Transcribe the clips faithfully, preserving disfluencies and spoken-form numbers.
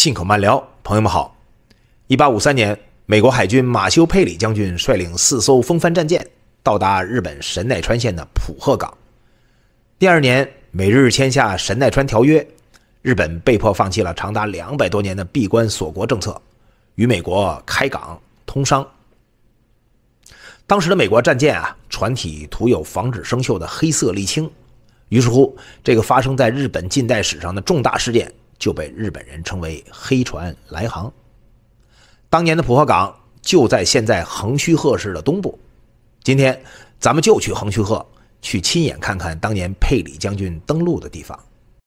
信口慢聊，朋友们好。一八五三年，美国海军马修·佩里将军率领四艘风帆战舰到达日本神奈川县的浦贺港。第二年，美日签下神奈川条约，日本被迫放弃了长达两百多年的闭关锁国政策，与美国开港通商。当时的美国战舰啊，船体涂有防止生锈的黑色沥青，于是乎，这个发生在日本近代史上的重大事件就被日本人称为黑船来航。当年的浦贺港就在现在横须贺市的东部，今天咱们就去横须贺，去亲眼看看当年佩里将军登陆的地方。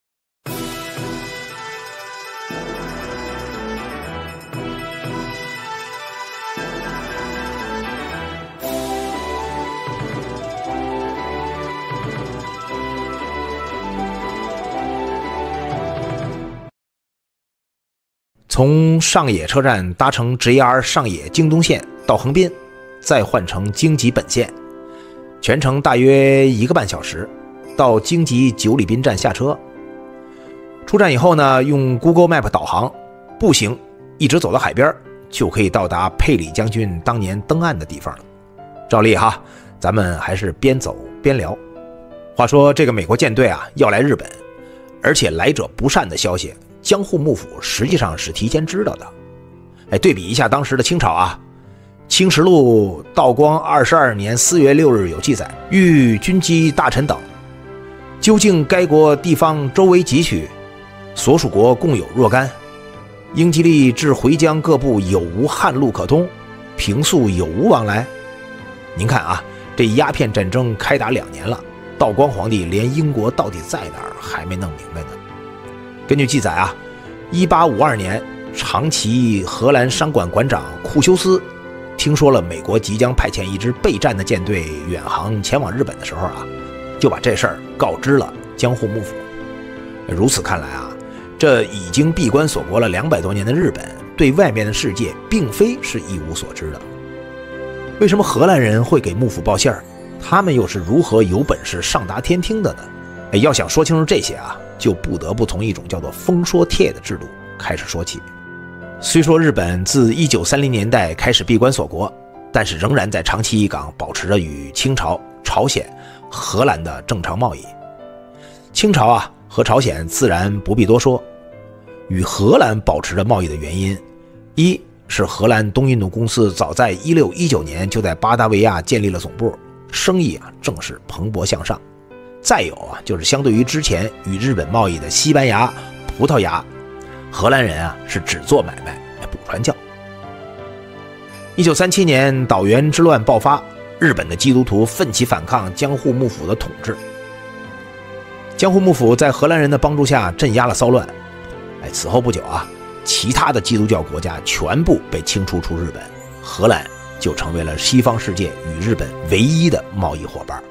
从上野车站搭乘 J R 上野京东线到横滨，再换乘京急本线，全程大约一个半小时，到京急久里滨站下车。出站以后呢，用 Google Map 导航，步行一直走到海边，就可以到达佩里将军当年登岸的地方了。照例哈，咱们还是边走边聊。话说这个美国舰队啊要来日本，而且来者不善的消息，江户幕府实际上是提前知道的。哎，对比一下当时的清朝啊，《清实录》道光二十二年四月六日有记载：谕军机大臣等，究竟该国地方周围几许，所属国共有若干，应激励至回疆各部有无汉路可通，平素有无往来。您看啊，这鸦片战争开打两年了，道光皇帝连英国到底在哪儿还没弄明白呢。根据记载啊，一八五二年，长崎荷兰商馆馆长库修斯听说了美国即将派遣一支备战的舰队远航前往日本的时候啊，就把这事儿告知了江户幕府。如此看来啊，这已经闭关锁国了两百多年的日本，对外面的世界并非是一无所知的。为什么荷兰人会给幕府报信儿？他们又是如何有本事上达天听的呢？哎，要想说清楚这些啊，就不得不从一种叫做封说帖的制度开始说起。虽说日本自一九三零年代开始闭关锁国，但是仍然在长崎一港保持着与清朝、朝鲜、荷兰的正常贸易。清朝啊和朝鲜自然不必多说，与荷兰保持着贸易的原因，一是荷兰东印度公司早在一六一九年就在巴达维亚建立了总部，生意啊正是蓬勃向上。再有啊，就是相对于之前与日本贸易的西班牙、葡萄牙，荷兰人啊是只做买卖不传教。一九三七年岛原之乱爆发，日本的基督徒奋起反抗江户幕府的统治。江户幕府在荷兰人的帮助下镇压了骚乱。哎，此后不久啊，其他的基督教国家全部被清除出日本，荷兰就成为了西方世界与日本唯一的贸易伙伴。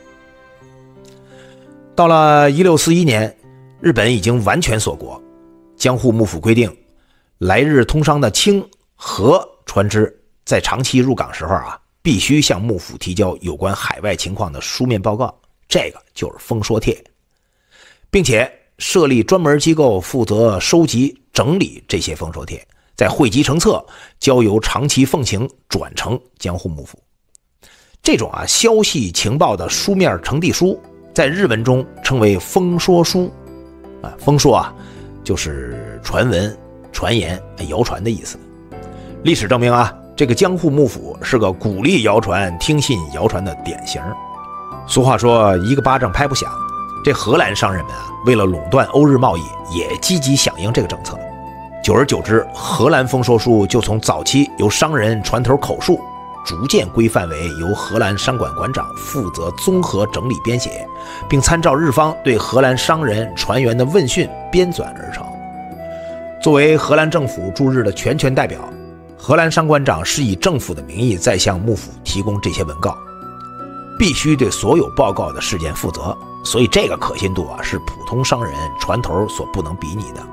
到了一六四一年，日本已经完全锁国。江户幕府规定，来日通商的清、荷船只在长崎入港时候啊，必须向幕府提交有关海外情况的书面报告，这个就是封说帖，并且设立专门机构负责收集整理这些封说帖，再汇集成册，交由长崎奉行转呈江户幕府。这种啊消息情报的书面呈递书，在日文中称为封说书啊，封说啊就是传闻、传言、谣传的意思。历史证明啊，这个江户幕府是个鼓励谣传、听信谣传的典型。俗话说一个巴掌拍不响，这荷兰商人们啊，为了垄断欧日贸易，也积极响应这个政策。久而久之，荷兰封说书就从早期由商人传头口述，逐渐规范为由荷兰商馆馆长负责综合整理编写，并参照日方对荷兰商人船员的问讯编纂而成。作为荷兰政府驻日的全权代表，荷兰商馆长是以政府的名义在向幕府提供这些文告，必须对所有报告的事件负责，所以这个可信度啊是普通商人船头所不能比拟的。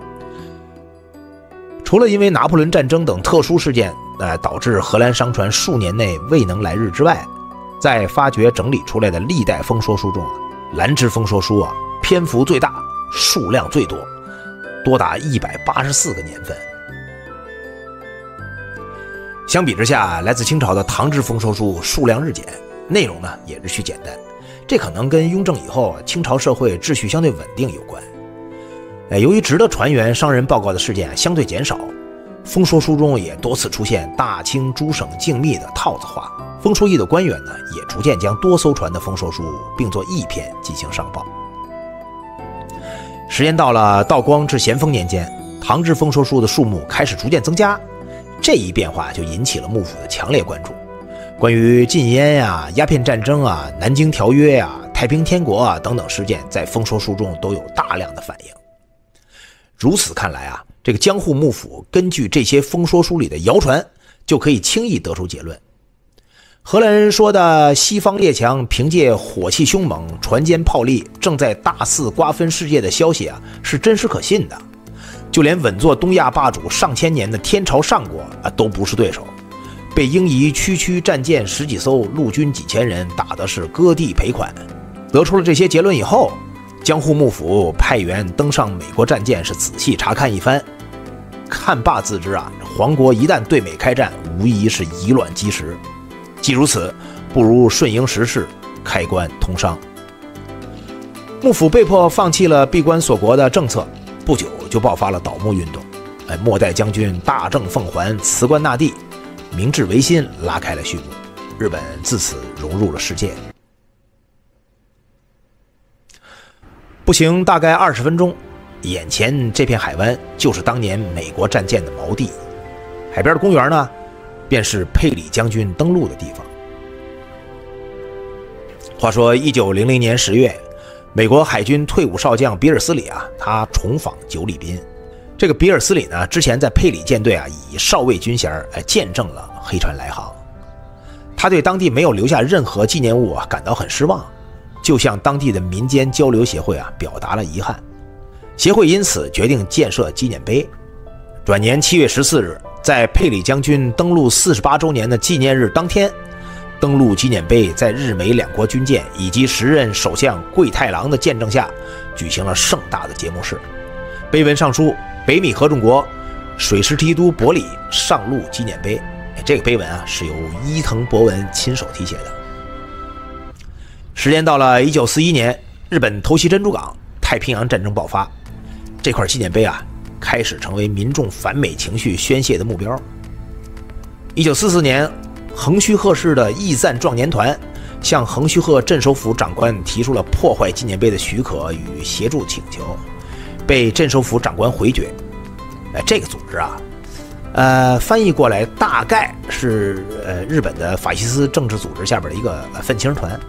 除了因为拿破仑战争等特殊事件呃，导致荷兰商船数年内未能来日之外，在发掘整理出来的历代封说书中啊，兰芝封说书啊篇幅最大，数量最多， 多达一百八十四个年份。相比之下，来自清朝的唐制丰收书数量日减，内容呢也日趋简单，这可能跟雍正以后清朝社会秩序相对稳定有关。由于值得传言商人报告的事件相对减少，丰说书中也多次出现大清诸省境密的套子话。丰说驿的官员呢，也逐渐将多艘船的丰说书并作驿片进行上报。时间到了道光至咸丰年间，唐制丰说书的数目开始逐渐增加，这一变化就引起了幕府的强烈关注。关于禁烟呀、鸦片战争啊、南京条约呀、太平天国啊等等事件，在丰说书中都有大量的反映。如此看来啊，这个江户幕府根据这些丰说书里的谣传，就可以轻易得出结论。荷兰人说的西方列强凭借火气凶猛、船坚炮利，正在大肆瓜分世界的消息啊，是真实可信的。就连稳坐东亚霸主上千年的天朝上国啊，都不是对手。被英夷区区战舰十几艘，陆军几千人，打的是割地赔款。得出了这些结论以后，江户幕府派员登上美国战舰，是仔细查看一番。看罢自知啊，皇国一旦对美开战，无疑是以卵击石。既如此，不如顺应时势，开关通商。幕府被迫放弃了闭关锁国的政策，不久就爆发了倒幕运动。哎，末代将军大政奉还，辞官纳帝，明治维新拉开了序幕，日本自此融入了世界。步行大概二十分钟，眼前这片海湾就是当年美国战舰的锚地，海边的公园呢，便是佩里将军登陆的地方。话说一九零零年十月，美国海军退伍少将比尔斯里啊，他重访久里滨。这个比尔斯里呢，之前在佩里舰队啊，以少尉军衔哎见证了黑船来航。他对当地没有留下任何纪念物啊，感到很失望，就向当地的民间交流协会啊表达了遗憾。协会因此决定建设纪念碑。转年七月十四日，在佩里将军登陆四十八周年的纪念日当天，登陆纪念碑在日美两国军舰以及时任首相桂太郎的见证下，举行了盛大的节目式。碑文上书北米合众国水师提督伯里上路纪念碑。这个碑文啊，是由伊藤博文亲手题写的。时间到了一九四一年，日本偷袭珍珠港，太平洋战争爆发，这块纪念碑啊，开始成为民众反美情绪宣泄的目标。一九四四年，横须贺市的义赞壮年团向横须贺镇守府长官提出了破坏纪念碑的许可与协助请求，被镇守府长官回绝。哎，这个组织啊，呃，翻译过来大概是呃日本的法西斯政治组织下边的一个愤青团。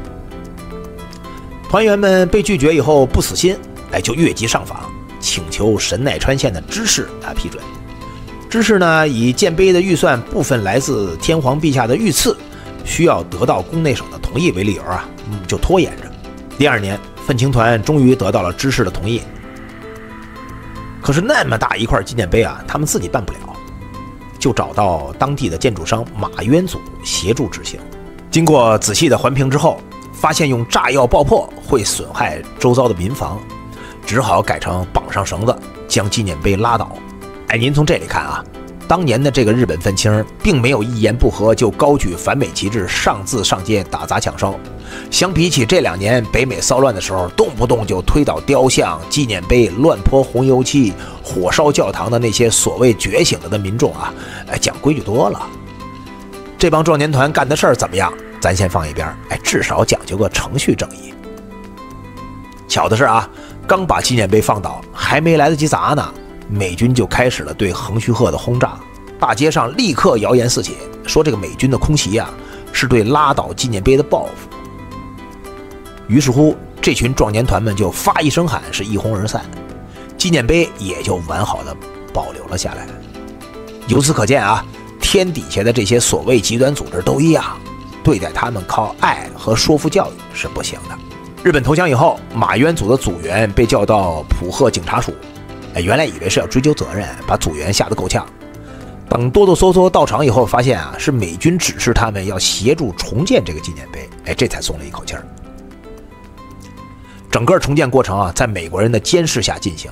团员们被拒绝以后不死心，哎，就越级上访，请求神奈川县的知事啊批准。知事呢，以建碑的预算部分来自天皇陛下的御赐，需要得到宫内省的同意为理由啊，嗯，就拖延着。第二年，愤青团终于得到了知事的同意。可是那么大一块纪念碑啊，他们自己办不了，就找到当地的建筑商马渊组协助执行。经过仔细的环评之后，发现用炸药爆破会损害周遭的民房，只好改成绑上绳子将纪念碑拉倒。哎，您从这里看啊，当年的这个日本愤青并没有一言不合就高举反美旗帜上字上街打砸抢烧，相比起这两年北美骚乱的时候动不动就推倒雕像、纪念碑、乱泼红油漆、火烧教堂的那些所谓觉醒了的民众啊，哎，讲规矩多了。这帮壮年团干的事儿怎么样，咱先放一边，哎，至少讲究个程序正义。巧的是啊，刚把纪念碑放倒，还没来得及砸呢，美军就开始了对横须贺的轰炸。大街上立刻谣言四起，说这个美军的空袭啊，是对拉倒纪念碑的报复。于是乎，这群壮年团们就发一声喊，是一哄而散，纪念碑也就完好的保留了下来。由此可见啊，天底下的这些所谓极端组织都一样，对待他们靠爱和说服教育是不行的。日本投降以后，马渊组的组员被叫到浦贺警察署，哎，原来以为是要追究责任，把组员吓得够呛。等哆哆嗦嗦到场以后，发现啊是美军指示他们要协助重建这个纪念碑，哎，这才松了一口气儿。整个重建过程啊，在美国人的监视下进行，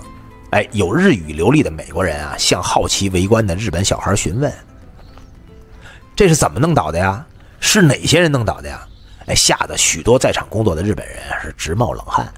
哎，有日语流利的美国人啊，向好奇围观的日本小孩询问：“这是怎么弄倒的呀？是哪些人弄倒的呀？”哎，吓得许多在场工作的日本人是直冒冷汗。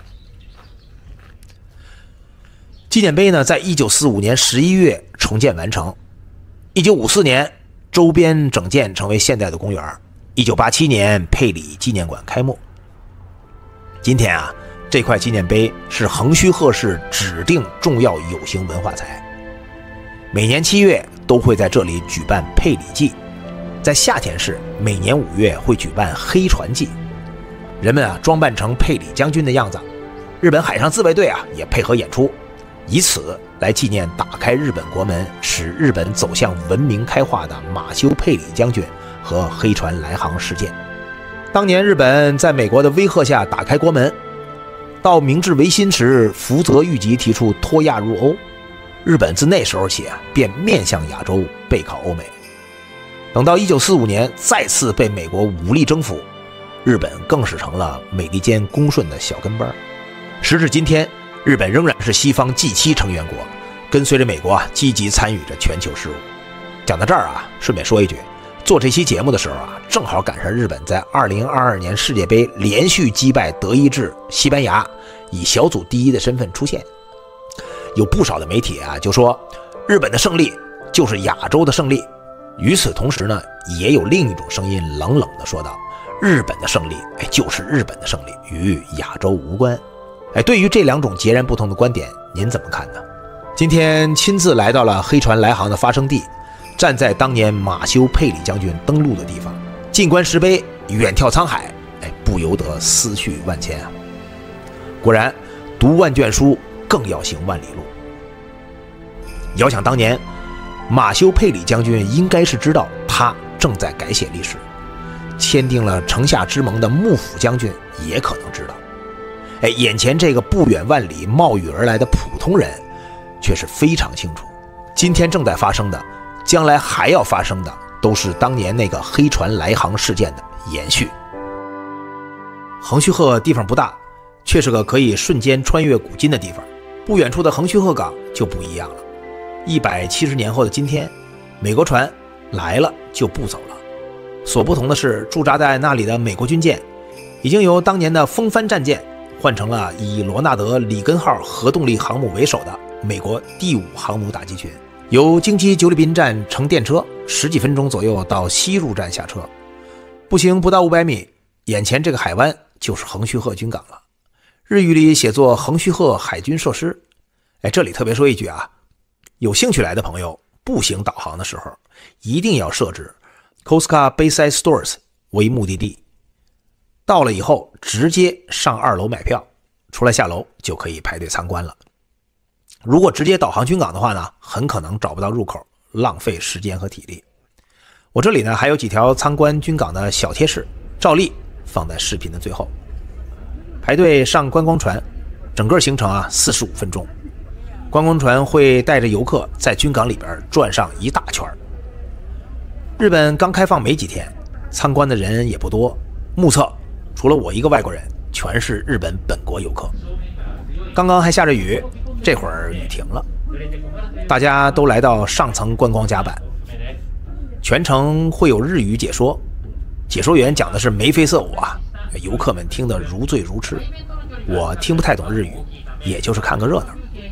纪念碑呢，在一九四五年十一月重建完成。一九五四年，周边整建成为现代的公园。一九八七年，佩里纪念馆开幕。今天啊，这块纪念碑是横须贺市指定重要有形文化财。每年七月都会在这里举办佩里祭，在夏天市每年五月会举办黑船祭，人们啊装扮成佩里将军的样子。日本海上自卫队啊也配合演出，以此来纪念打开日本国门，使日本走向文明开化的马修佩里将军和黑船来航事件。当年日本在美国的威吓下打开国门，到明治维新时，福泽谕吉提出脱亚入欧，日本自那时候起啊便面向亚洲，背靠欧美。等到一九四五年再次被美国武力征服，日本更是成了美利坚恭顺的小跟班。时至今天，日本仍然是西方 G 七 成员国，跟随着美国啊积极参与着全球事务。讲到这儿啊，顺便说一句，做这期节目的时候啊，正好赶上日本在二零二二年世界杯连续击败德意志、西班牙，以小组第一的身份出现。有不少的媒体啊就说，日本的胜利就是亚洲的胜利。与此同时呢，也有另一种声音冷冷地说道，日本的胜利哎就是日本的胜利，与亚洲无关。哎，对于这两种截然不同的观点，您怎么看呢？今天亲自来到了黑船来航的发生地，站在当年马修佩里将军登陆的地方，近观石碑，远眺沧海，哎，不由得思绪万千啊！果然，读万卷书更要行万里路。遥想当年，马修佩里将军应该是知道他正在改写历史，签订了城下之盟的幕府将军也可能知道。哎，眼前这个不远万里冒雨而来的普通人，却是非常清楚，今天正在发生的，将来还要发生的，都是当年那个黑船来航事件的延续。横须贺地方不大，却是个可以瞬间穿越古今的地方。不远处的横须贺港就不一样了。一百七十年后的今天，美国船来了就不走了。所不同的是，驻扎在那里的美国军舰，已经由当年的风帆战舰换成了以罗纳德·里根号核动力航母为首的美国第五航母打击群，由京畿久里滨站乘电车，十几分钟左右到西入站下车，步行不到五百米，眼前这个海湾就是横须贺军港了。日语里写作横须贺海军设施。哎，这里特别说一句啊，有兴趣来的朋友，步行导航的时候，一定要设置 Koska Bayside Stores 为目的地。到了以后，直接上二楼买票，出来下楼就可以排队参观了。如果直接导航军港的话呢，很可能找不到入口，浪费时间和体力。我这里呢还有几条参观军港的小贴士，照例放在视频的最后。排队上观光船，整个行程啊四十五分钟。观光船会带着游客在军港里边转上一大圈。日本刚开放没几天，参观的人也不多，目测除了我一个外国人，全是日本本国游客。刚刚还下着雨，这会儿雨停了，大家都来到上层观光甲板，全程会有日语解说，解说员讲的是眉飞色舞啊，游客们听得如醉如痴。我听不太懂日语，也就是看个热闹。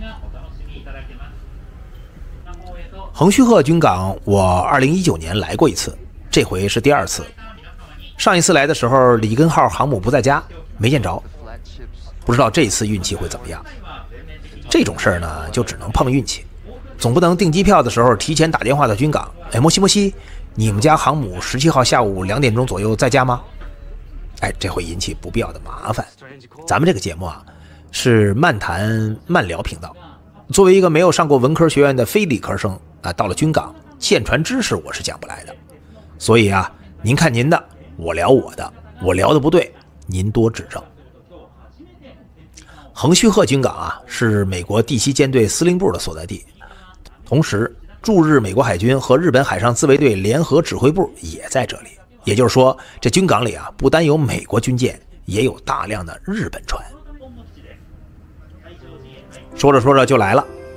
横须贺军港我二零一九年来过一次，这回是第二次。上一次来的时候，里根号航母不在家，没见着，不知道这次运气会怎么样。这种事儿呢，就只能碰运气，总不能订机票的时候提前打电话到军港，哎，摩西摩西，你们家航母十七号下午两点钟左右在家吗？哎，这会引起不必要的麻烦。咱们这个节目啊，是漫谈漫聊频道，作为一个没有上过文科学院的非理科生啊，到了军港，舰船知识我是讲不来的，所以啊，您看您的，我聊我的，我聊的不对，您多指正。横须贺军港啊，是美国第七舰队司令部的所在地，同时驻日美国海军和日本海上自卫队联合指挥部也在这里。也就是说，这军港里啊，不单有美国军舰，也有大量的日本船。说着说着就来了，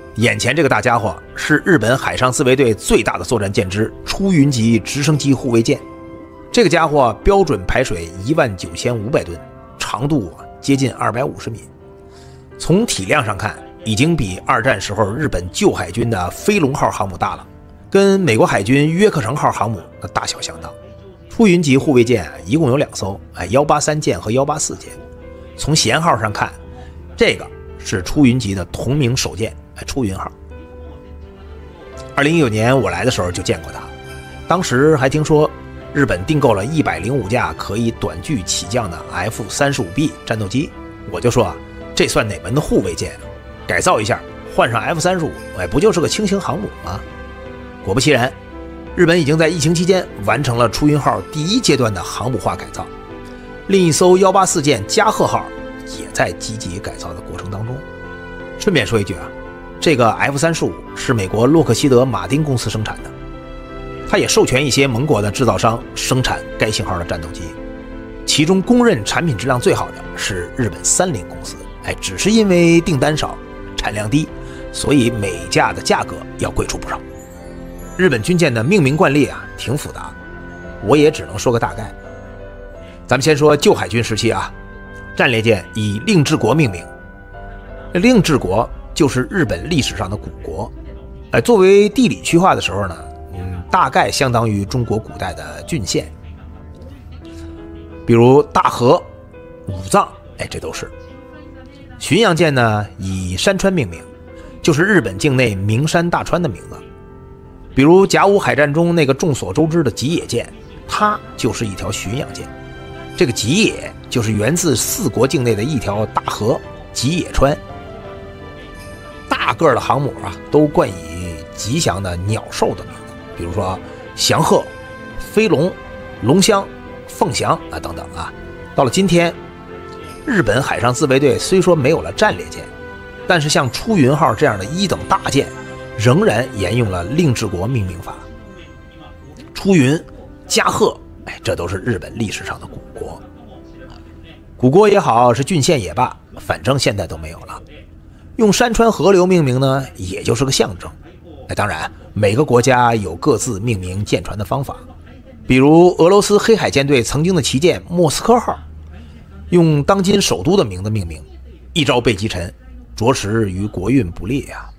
眼前这个大家伙是日本海上自卫队最大的作战舰只出云级直升机护卫舰。这个家伙标准排水一万九千五百吨，长度接近二百五十米。从体量上看，已经比二战时候日本旧海军的飞龙号航母大了，跟美国海军约克城号航母的大小相当。出云级护卫舰一共有两艘，哎，一八三舰和一八四舰。从舷号上看，这个是出云级的同名首舰，哎，出云号。二零一九年我来的时候就见过它，当时还听说日本订购了一百零五架可以短距起降的 F 三十五 B 战斗机，我就说啊，这算哪门的护卫舰啊？改造一下，换上 F 三十五，哎，不就是个轻型航母吗？果不其然，日本已经在疫情期间完成了出云号第一阶段的航母化改造，另一艘一八四舰加贺号也在积极改造的过程当中。顺便说一句啊，这个 F 三十五 是美国洛克希德马丁公司生产的，它也授权一些盟国的制造商生产该型号的战斗机，其中公认产品质量最好的是日本三菱公司，哎，只是因为订单少，产量低，所以每架的价格要贵出不少。日本军舰的命名惯例啊挺复杂，我也只能说个大概。咱们先说旧海军时期啊，战列舰以令制国命名，令制国就是日本历史上的古国，哎，作为地理区划的时候呢，嗯，大概相当于中国古代的郡县，比如大和、武藏，哎，这都是。巡洋舰呢以山川命名，就是日本境内名山大川的名字，比如甲午海战中那个众所周知的吉野舰，它就是一条巡洋舰。这个吉野就是源自四国境内的一条大河吉野川。大个的航母啊，都冠以吉祥的鸟兽的名字，比如说祥鹤、飞龙、龙香、凤翔啊等等啊。到了今天，日本海上自卫队虽说没有了战列舰，但是像出云号这样的一等大舰仍然沿用了令制国命名法。出云、加贺，哎，这都是日本历史上的古国。古国也好，是郡县也罢，反正现在都没有了。用山川河流命名呢，也就是个象征。哎，当然，每个国家有各自命名舰船的方法。比如俄罗斯黑海舰队曾经的旗舰莫斯科号，用当今首都的名字命名，一朝被击沉，着实与国运不利啊。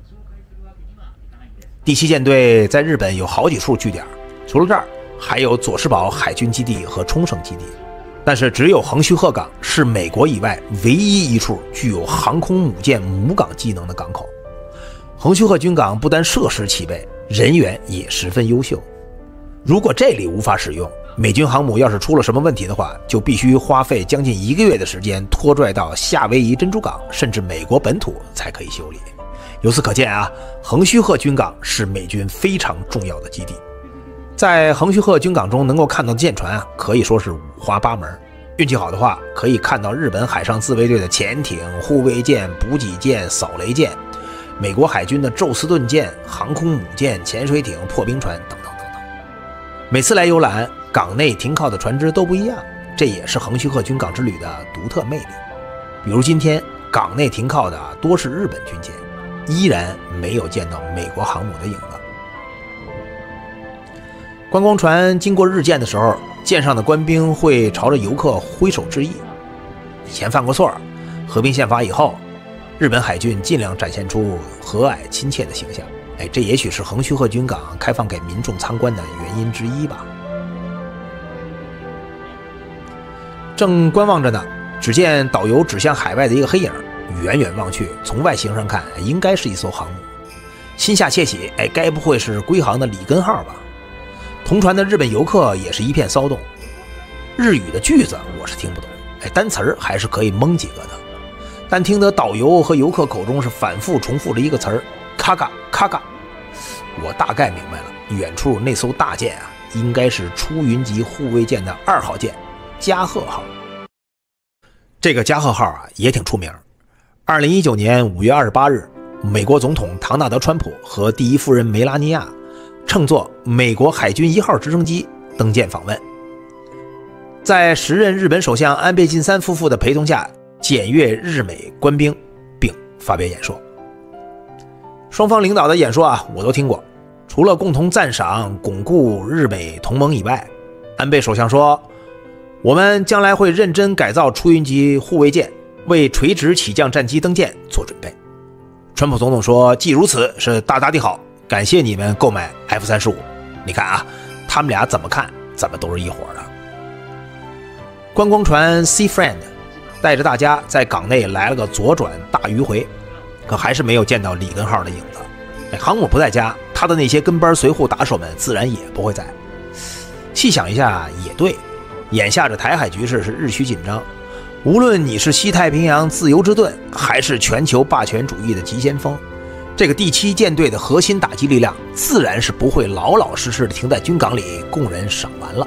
第七舰队在日本有好几处据点，除了这儿，还有佐世保海军基地和冲绳基地。但是只有横须贺港是美国以外唯一一处具有航空母舰母港机能的港口。横须贺军港不单设施齐备，人员也十分优秀。如果这里无法使用，美军航母要是出了什么问题的话，就必须花费将近一个月的时间拖拽到夏威夷珍珠港甚至美国本土才可以修理。由此可见啊，横须贺军港是美军非常重要的基地。在横须贺军港中能够看到的舰船啊，可以说是五花八门。运气好的话，可以看到日本海上自卫队的潜艇、护卫舰、补给舰、扫雷舰，美国海军的宙斯盾舰、航空母舰、潜水艇、破冰船等等等等。每次来游览，港内停靠的船只都不一样，这也是横须贺军港之旅的独特魅力。比如今天港内停靠的多是日本军舰，依然没有见到美国航母的影子。观光船经过日舰的时候，舰上的官兵会朝着游客挥手致意。以前犯过错，和平宪法以后，日本海军尽量展现出和蔼亲切的形象。哎，这也许是横须贺军港开放给民众参观的原因之一吧。正观望着呢，只见导游指向海外的一个黑影，远远望去，从外形上看，应该是一艘航母。心下窃喜，哎，该不会是归航的里根号吧？同船的日本游客也是一片骚动，日语的句子我是听不懂，哎，单词儿还是可以蒙几个的，但听得导游和游客口中是反复重复着一个词儿，咔嘎咔嘎，我大概明白了，远处那艘大舰啊，应该是出云级护卫舰的二号舰加贺号。这个加贺号啊也挺出名。二零一九年五月二十八日，美国总统唐纳德·川普和第一夫人梅拉尼亚乘坐美国海军一号直升机登舰访问，在时任日本首相安倍晋三夫妇的陪同下，检阅日美官兵并发表演说。 双方领导的演说啊，我都听过。除了共同赞赏、巩固日美同盟以外，安倍首相说，我们将来会认真改造出云级护卫舰，为垂直起降战机登舰做准备。川普总统说，既如此，是大大的好，感谢你们购买 F 三十五。你看啊，他们俩怎么看，咱们都是一伙的。观光船 Sea Friend 带着大家在港内来了个左转大迂回，可还是没有见到里根号的影子。航母不在家，他的那些跟班随护打手们自然也不会在。细想一下也对，眼下这台海局势是日趋紧张，无论你是西太平洋自由之盾，还是全球霸权主义的急先锋，这个第七舰队的核心打击力量自然是不会老老实实的停在军港里供人赏玩了。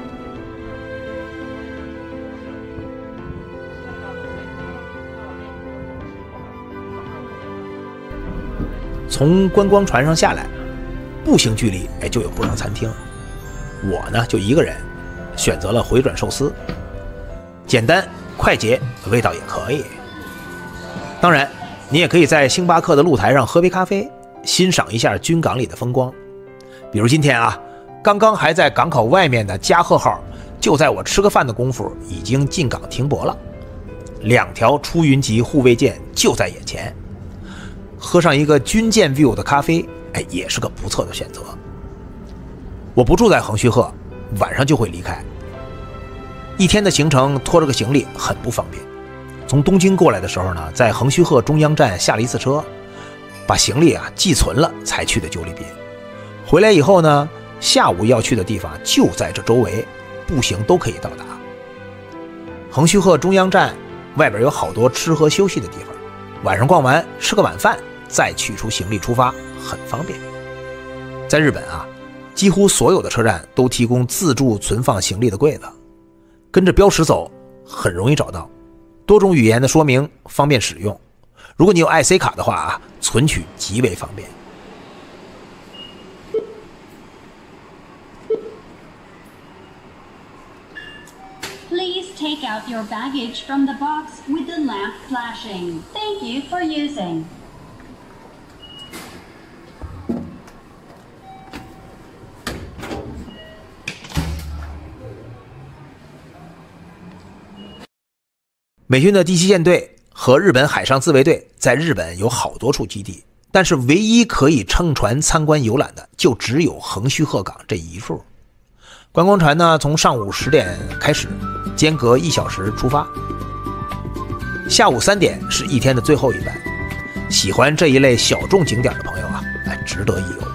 从观光船上下来，步行距离哎就有不少餐厅。我呢就一个人，选择了回转寿司，简单快捷，味道也可以。当然，你也可以在星巴克的露台上喝杯咖啡，欣赏一下军港里的风光。比如今天啊，刚刚还在港口外面的加贺号，就在我吃个饭的功夫已经进港停泊了，两条出云级护卫舰就在眼前。喝上一个军舰 view 的咖啡，哎，也是个不错的选择。我不住在横须贺，晚上就会离开。一天的行程拖着个行李很不方便。从东京过来的时候呢，在横须贺中央站下了一次车，把行李啊寄存了才去的久里滨。回来以后呢，下午要去的地方就在这周围，步行都可以到达。横须贺中央站外边有好多吃喝休息的地方，晚上逛完吃个晚饭，再取出行李出发，很方便。在日本啊，几乎所有的车站都提供自助存放行李的柜子，跟着标识走很容易找到，多种语言的说明方便使用。如果你有 I C 卡的话啊，存取极为方便。 Please take out your baggage from the box with the lamp flashing. Thank you for using. 美军的第七舰队和日本海上自卫队在日本有好多处基地，但是唯一可以乘船参观游览的就只有横须贺港这一处。观光船呢，从上午十点开始，间隔一小时出发。下午三点是一天的最后一班。喜欢这一类小众景点的朋友啊，哎，值得一游。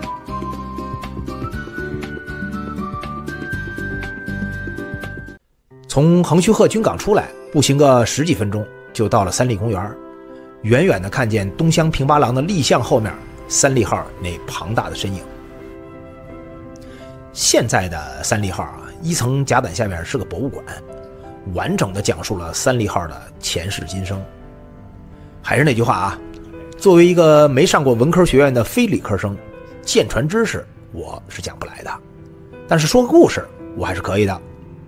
从横须贺军港出来，步行个十几分钟就到了三立公园。远远的看见东乡平八郎的立像后面三立号那庞大的身影。现在的三立号啊，一层甲板下面是个博物馆，完整的讲述了三立号的前世今生。还是那句话啊，作为一个没上过文科学院的非理科生，舰船知识我是讲不来的，但是说个故事我还是可以的。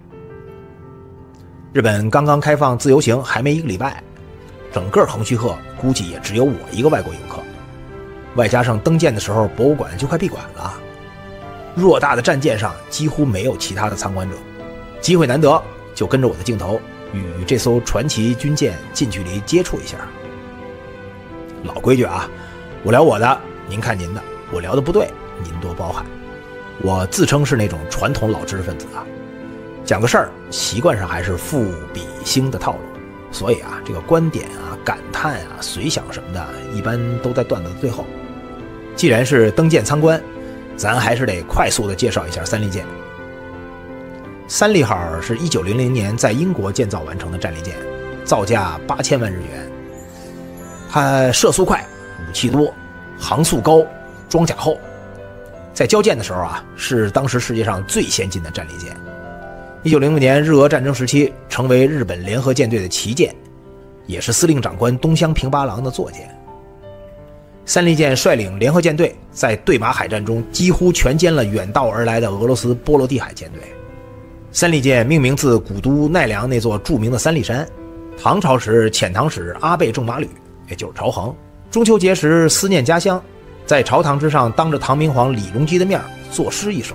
日本刚刚开放自由行还没一个礼拜，整个横须贺估计也只有我一个外国游客，外加上登舰的时候博物馆就快闭馆了，偌大的战舰上几乎没有其他的参观者。机会难得，就跟着我的镜头与这艘传奇军舰近距离接触一下。老规矩啊，我聊我的，您看您的，我聊的不对您多包涵。我自称是那种传统老知识分子啊，讲个事儿习惯上还是赋比兴的套路，所以啊，这个观点啊、感叹啊、随想什么的，一般都在段子的最后。既然是登舰参观，咱还是得快速的介绍一下三立舰。三立号是一九零零年在英国建造完成的战列舰，造价八千万日元。它射速快，武器多，航速高，装甲厚。在交舰的时候啊，是当时世界上最先进的战列舰。一九零五年日俄战争时期，成为日本联合舰队的旗舰，也是司令长官东乡平八郎的坐舰。三立舰率领联合舰队在对马海战中几乎全歼了远道而来的俄罗斯波罗的海舰队。三立舰命名自古都奈良那座著名的三立山，唐朝时遣唐使阿倍仲麻吕，也就是朝衡，中秋节时思念家乡， 在朝堂之上当着唐明皇李隆基的面作诗一首：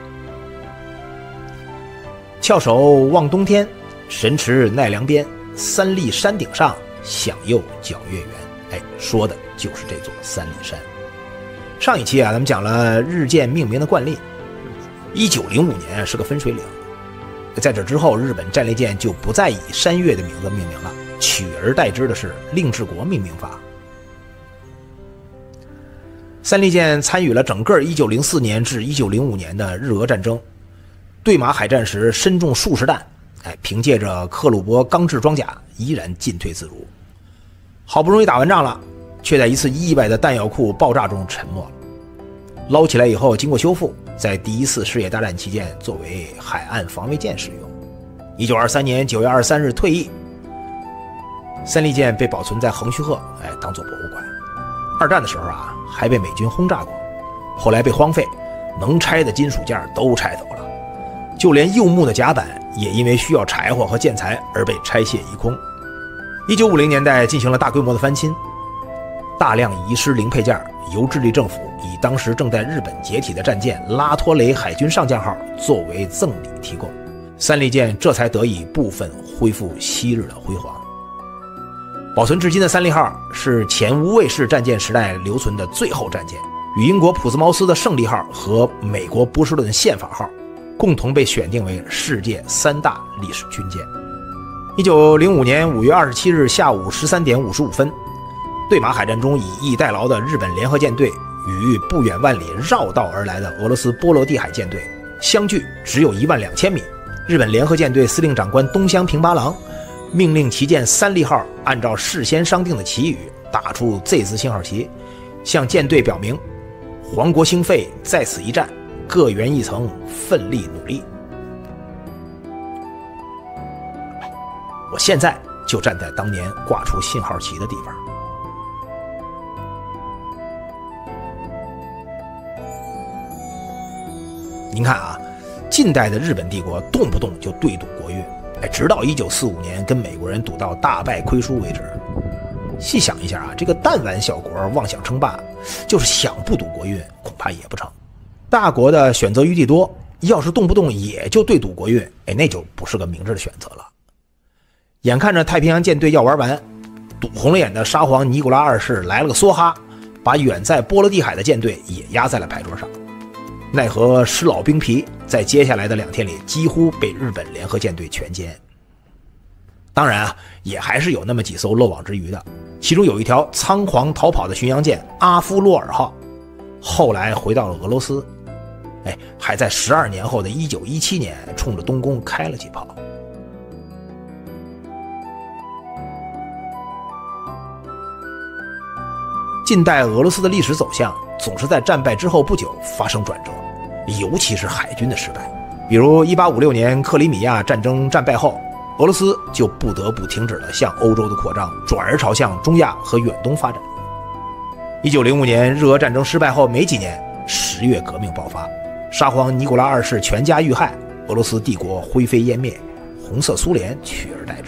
翘首望东天，神驰奈良边，三立山顶上，响又皎月圆。哎，说的就是这座三立山。上一期啊，咱们讲了日渐命名的惯例。一九零五年是个分水岭，在这之后，日本战列舰就不再以山岳的名字命名了，取而代之的是令制国命名法。三立舰参与了整个一九零四年至一九零五年的日俄战争，对马海战时身中数十弹，哎，凭借着克虏伯钢制装甲依然进退自如。好不容易打完仗了，却在一次意外的弹药库爆炸中沉没了。捞起来以后，经过修复，在第一次世界大战期间作为海岸防卫舰使用。一九二三年九月二十三日退役，三立舰被保存在横须贺，哎，当作博物馆。二战的时候啊，还被美军轰炸过，后来被荒废，能拆的金属件都拆走了，就连柚木的甲板也因为需要柴火和建材而被拆卸一空。一九五零年代进行了大规模的翻新，大量遗失零配件由智利政府以当时正在日本解体的战舰拉托雷海军上将号作为赠礼提供，三立舰这才得以部分恢复昔日的辉煌。保存至今的三立号是前无畏式战舰时代留存的最后战舰，与英国普兹茅斯的胜利号和美国波士顿宪法号共同被选定为世界三大历史军舰。一九零五年五月二十七日下午十三点五十五分，对马海战中以逸待劳的日本联合舰队与不远万里绕道而来的俄罗斯波罗的海舰队相距只有一万两千米。日本联合舰队司令长官东乡平八郎命令旗舰三立号按照事先商定的旗语打出 Z 字信号旗，向舰队表明皇国兴废，在此一战，各员一层，奋力努力。我现在就站在当年挂出信号旗的地方。您看啊，近代的日本帝国动不动就对赌国运，哎，直到一九四五年跟美国人赌到大败亏输为止。细想一下啊，这个弹丸小国妄想称霸，就是想不赌国运，恐怕也不成。大国的选择余地多，要是动不动也就对赌国运，哎，那就不是个明智的选择了。眼看着太平洋舰队要玩完，赌红了眼的沙皇尼古拉二世来了个梭哈，把远在波罗的海的舰队也压在了牌桌上。奈何失老兵疲，在接下来的两天里几乎被日本联合舰队全歼。当然啊，也还是有那么几艘漏网之鱼的，其中有一条仓皇逃跑的巡洋舰阿夫洛尔号，后来回到了俄罗斯，哎，还在十二年后的一九一七年冲着东宫开了几炮。近代俄罗斯的历史走向总是在战败之后不久发生转折，尤其是海军的失败。比如一八五六年克里米亚战争战败后，俄罗斯就不得不停止了向欧洲的扩张，转而朝向中亚和远东发展。一九零五年日俄战争失败后没几年，十月革命爆发，沙皇尼古拉二世全家遇害，俄罗斯帝国灰飞烟灭，红色苏联取而代之。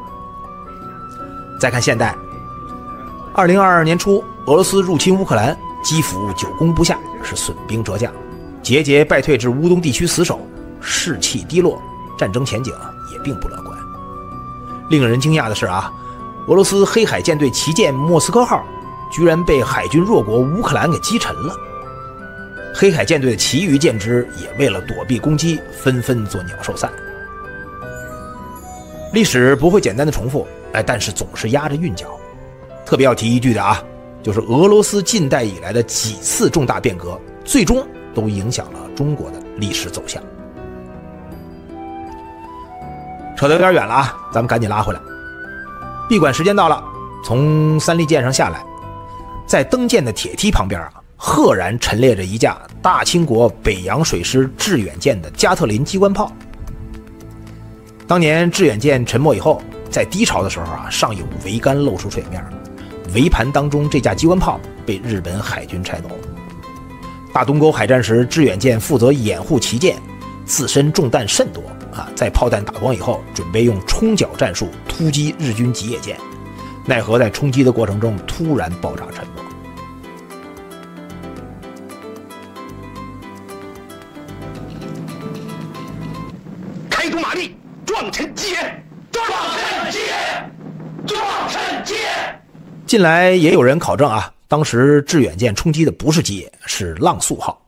再看现代，二零二二年初，俄罗斯入侵乌克兰，基辅久攻不下，是损兵折将，节节败退至乌东地区死守，士气低落，战争前景也并不乐观。令人惊讶的是啊，俄罗斯黑海舰队旗舰莫斯科号居然被海军弱国乌克兰给击沉了。黑海舰队的其余舰只也为了躲避攻击，纷纷做鸟兽散。历史不会简单的重复，哎，但是总是压着韵脚。特别要提一句的啊，就是俄罗斯近代以来的几次重大变革，最终都影响了中国的历史走向。扯得有点远了啊，咱们赶紧拉回来。闭馆时间到了，从三立舰上下来，在登舰的铁梯旁边啊，赫然陈列着一架大清国北洋水师致远舰的加特林机关炮。当年致远舰沉没以后，在低潮的时候啊，上有桅杆露出水面，桅盘当中这架机关炮被日本海军拆走了。大东沟海战时，致远舰负责掩护旗舰，自身中弹甚多啊，在炮弹打光以后，准备用冲角战术突击日军吉野舰，奈何在冲击的过程中突然爆炸沉没。 追逐马力，壮臣吉言，壮臣吉言，壮臣吉言。 近来也有人考证啊，当时致远舰冲击的不是吉野，是浪速号。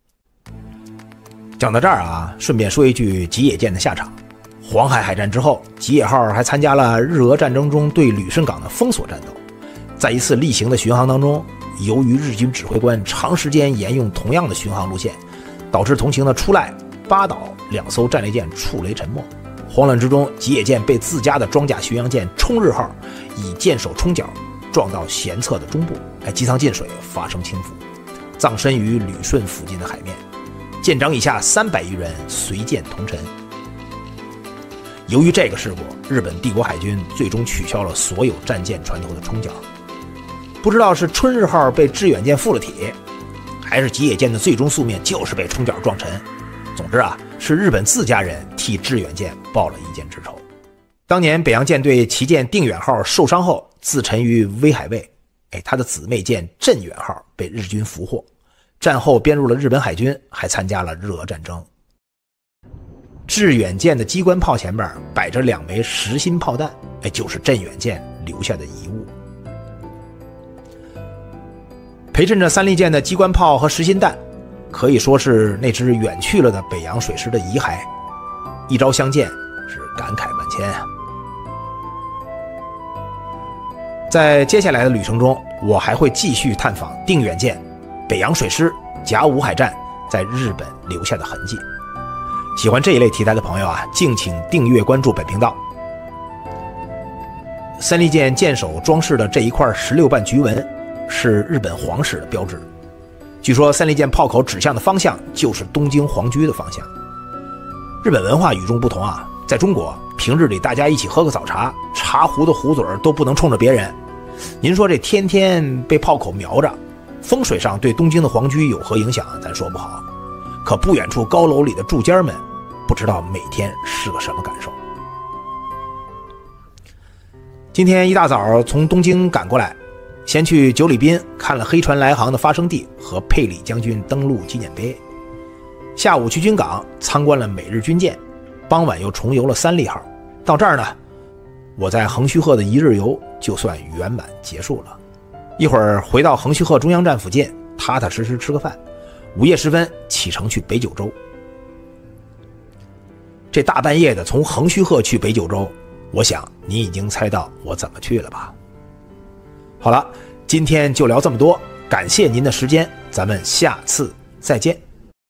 讲到这儿啊，顺便说一句吉野舰的下场。黄海海战之后，吉野号还参加了日俄战争中对旅顺港的封锁战斗。在一次例行的巡航当中，由于日军指挥官长时间沿用同样的巡航路线，导致同行的出濑、八岛两艘战列舰触雷沉没。慌乱之中，吉野舰被自家的装甲巡洋舰冲日号以舰首冲角撞到舷侧的中部，哎，机舱进水，发生倾覆，葬身于旅顺附近的海面。舰长以下三百余人随舰同沉。由于这个事故，日本帝国海军最终取消了所有战舰船头的冲角。不知道是春日号被致远舰附了体，还是吉野舰的最终宿命就是被冲角撞沉。总之啊，是日本自家人替致远舰报了一箭之仇。当年北洋舰队旗舰定远号受伤后自沉于威海卫，哎，他的姊妹舰镇远号被日军俘获，战后编入了日本海军，还参加了日俄战争。致远舰的机关炮前面摆着两枚实心炮弹，哎，就是镇远舰留下的遗物。陪衬着三利舰的机关炮和实心弹，可以说是那支远去了的北洋水师的遗骸。一朝相见，是感慨万千啊！在接下来的旅程中，我还会继续探访定远舰、北洋水师、甲午海战在日本留下的痕迹。喜欢这一类题材的朋友啊，敬请订阅关注本频道。三利舰舰首装饰的这一块十六瓣菊纹是日本皇室的标志，据说三利舰炮口指向的方向就是东京皇居的方向。日本文化与众不同啊，在中国平日里大家一起喝个早茶，茶壶的壶嘴都不能冲着别人。您说这天天被炮口瞄着，风水上对东京的皇居有何影响咱说不好，可不远处高楼里的住家们不知道每天是个什么感受。今天一大早从东京赶过来，先去九里滨看了黑船来航的发生地和佩里将军登陆纪念碑，下午去军港参观了美日军舰，傍晚又重游了三利号。到这儿呢，我在横须贺的一日游就算圆满结束了。一会儿回到横须贺中央站附近，踏踏实实吃个饭，午夜时分启程去北九州。这大半夜的从横须贺去北九州，我想你已经猜到我怎么去了吧。好了，今天就聊这么多，感谢您的时间，咱们下次再见。